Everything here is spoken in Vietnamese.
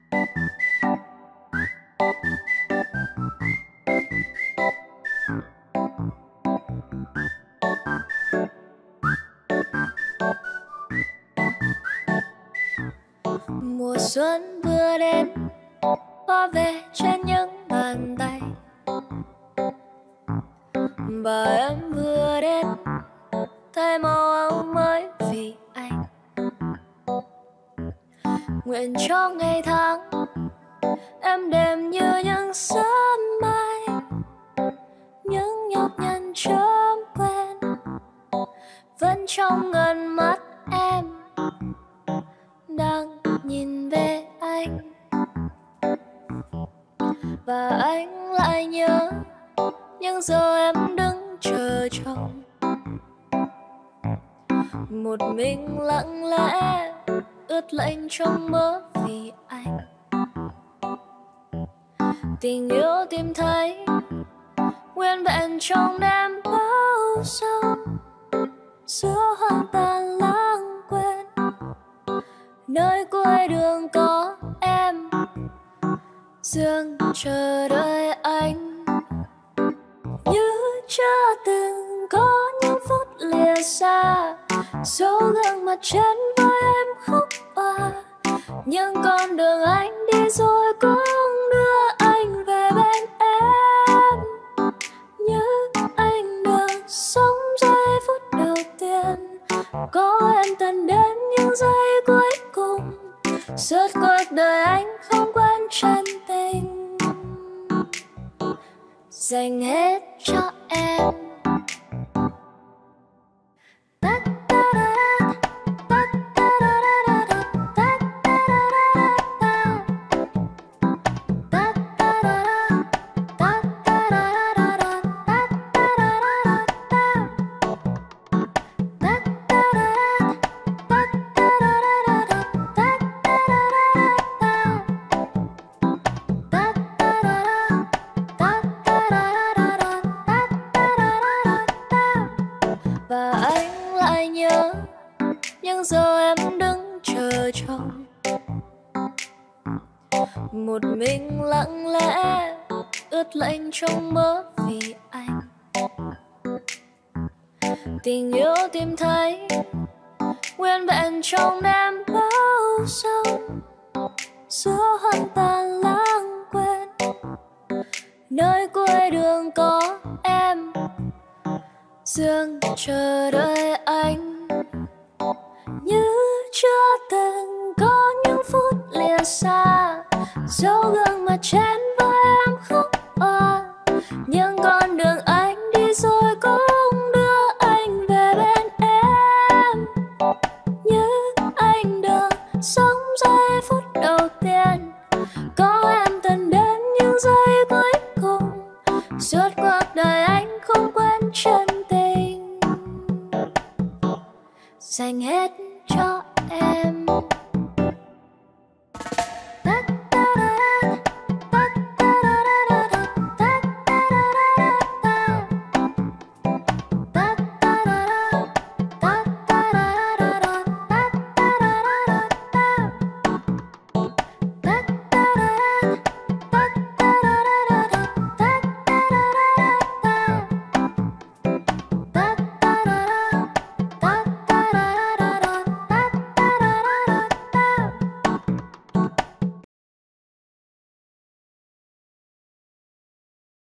Mùa xuân vừa đến, hoa về trên những bàn tay. Và em vừa đến, thay màu áo mới vì anh. Nguyện cho ngày tháng em đêm như những sớm mai, những nhọc nhằn chớm quen vẫn trong ngần mắt em đang nhìn về anh. Và anh lại nhớ những giờ em đứng chờ chồng, một mình lặng lẽ ướt lạnh trong mơ vì anh. Tình yêu tìm thấy nguyên vẹn trong đêm bao sông, giữa hoang tàn lãng quên, nơi cuối đường có em dường chờ đợi anh. Như chưa từng có những phút lìa xa, dấu gương mặt trên vai em khóc òa. Nhưng con đường anh đi rồi cũng đưa anh về bên em. Như anh được sống giây phút đầu tiên, có em tận đến những giây cuối cùng. Suốt cuộc đời anh không quên chân tình, dành hết cho em. Và anh lại nhớ những giờ em đứng chờ chồng, một mình lặng lẽ ướt lạnh trong mơ vì anh. Tình yêu tìm thấy nguyên vẹn trong đêm bao sông, giữa hoang tàn lãng quên, nơi cuối đường có em dường chờ đợi anh. Như chưa từng có những phút lìa xa, dấu gương mặt trên vai